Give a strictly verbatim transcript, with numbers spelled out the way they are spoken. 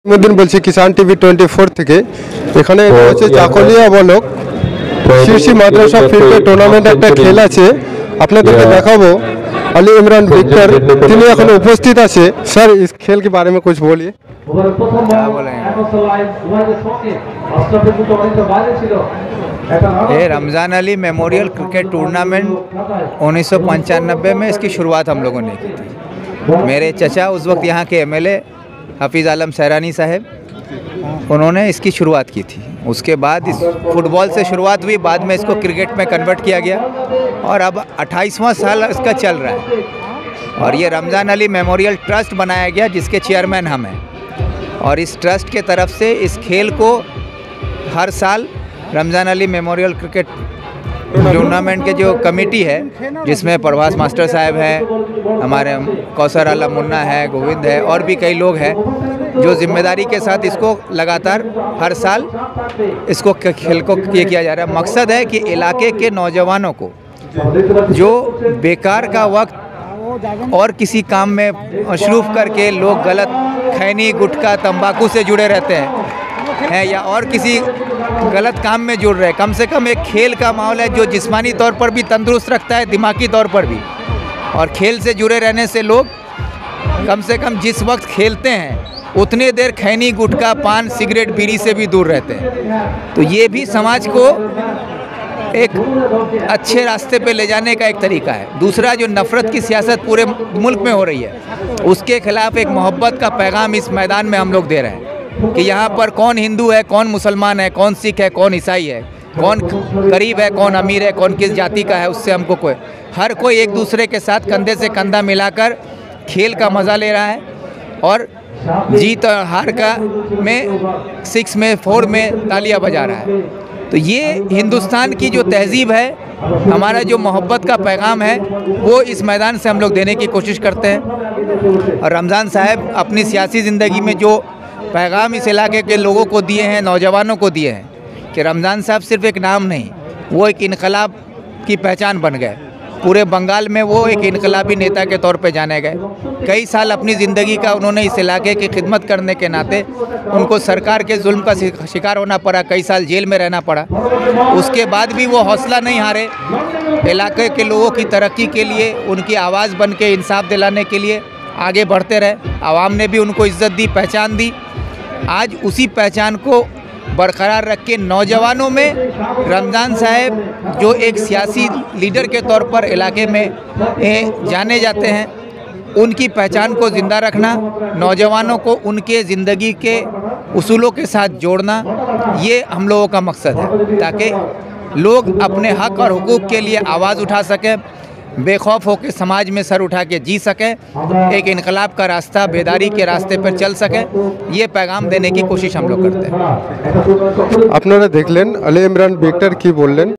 দিন বলছি কিষান TV twenty four থেকে এখানে হচ্ছে চাকলিয়া বলক শীর্ষি মাদ্রাসা ক্রিকেট টুর্নামেন্ট একটা খেল আছে আপনাদেরকে দেখাবো। अली इमरान विक्टर তিনি এখন উপস্থিত আছে। सर इस खेल के बारे में कुछ बोलिए। क्या बोलेंगे? ये Ramzan Ali memorial cricket tournament उन्नीस सौ पंचानबे में इसकी शुरुआत हम लोगों ने की थी। मेरे चचा उस वक्त यहाँ के एमएलए हफीज़ आलम सैरानी साहब, उन्होंने इसकी शुरुआत की थी। उसके बाद इस फुटबॉल से शुरुआत हुई, बाद में इसको क्रिकेट में कन्वर्ट किया गया और अब अट्ठाईसवां साल इसका चल रहा है। और ये रमज़ान अली मेमोरियल ट्रस्ट बनाया गया जिसके चेयरमैन हम हैं। और इस ट्रस्ट के तरफ से इस खेल को हर साल Ramzan Ali memorial cricket tournament के जो कमेटी है, जिसमें प्रभास मास्टर साहब हैं, हमारे कौसर आलम मुन्ना है, गोविंद है और भी कई लोग हैं, जो जिम्मेदारी के साथ इसको लगातार हर साल इसको खेल को ये किया जा रहा है। मकसद है कि इलाके के नौजवानों को जो बेकार का वक्त और किसी काम में मशरूफ़ करके लोग गलत खैनी गुटखा तंबाकू से जुड़े रहते हैं हैं या और किसी गलत काम में जुड़ रहे हैं, कम से कम एक खेल का माहौल है जो जिस्मानी तौर पर भी तंदुरुस्त रखता है, दिमागी तौर पर भी। और खेल से जुड़े रहने से लोग कम से कम जिस वक्त खेलते हैं उतने देर खैनी गुटखा पान सिगरेट बीड़ी से भी दूर रहते हैं। तो ये भी समाज को एक अच्छे रास्ते पे ले जाने का एक तरीका है। दूसरा, जो नफ़रत की सियासत पूरे मुल्क में हो रही है, उसके ख़िलाफ़ एक मोहब्बत का पैगाम इस मैदान में हम लोग दे रहे हैं कि यहाँ पर कौन हिंदू है, कौन मुसलमान है, कौन सिख है, कौन ईसाई है, कौन गरीब है, कौन अमीर है, कौन किस जाति का है, उससे हमको कोई हर कोई एक दूसरे के साथ कंधे से कंधा मिलाकर खेल का मज़ा ले रहा है। और जीत और हार का में सिक्स में फोर में तालियां बजा रहा है। तो ये हिंदुस्तान की जो तहज़ीब है, हमारा जो मोहब्बत का पैगाम है, वो इस मैदान से हम लोग देने की कोशिश करते हैं। और रमज़ान साहब अपनी सियासी ज़िंदगी में जो पैगाम इस इलाके के लोगों को दिए हैं, नौजवानों को दिए हैं, कि रमज़ान साहब सिर्फ़ एक नाम नहीं, वो एक इनकलाब की पहचान बन गए। पूरे बंगाल में वो एक इनकलाबी नेता के तौर पे जाने गए। कई साल अपनी ज़िंदगी का उन्होंने इस इलाके की खिदमत करने के नाते उनको सरकार के जुल्म का शिकार होना पड़ा, कई साल जेल में रहना पड़ा। उसके बाद भी वो हौसला नहीं हारे, इलाके के लोगों की तरक्की के लिए, उनकी आवाज़ बन के इंसाफ दिलाने के लिए आगे बढ़ते रहे। आवाम ने भी उनको इज़्ज़त दी, पहचान दी। आज उसी पहचान को बरकरार रख के नौजवानों में रमज़ान साहब जो एक सियासी लीडर के तौर पर इलाके में जाने जाते हैं, उनकी पहचान को ज़िंदा रखना, नौजवानों को उनके ज़िंदगी के उसूलों के साथ जोड़ना, ये हम लोगों का मकसद है, ताकि लोग अपने हक़ और हुकूक़ के लिए आवाज़ उठा सकें, बेखौफ होकर समाज में सर उठा के जी सकें, एक इनकलाब का रास्ता, बेदारी के रास्ते पर चल सकें। ये पैगाम देने की कोशिश हम लोग करते हैं। আপনারা দেখলেন আলী ইমরান ভিক্টর কি বললেন।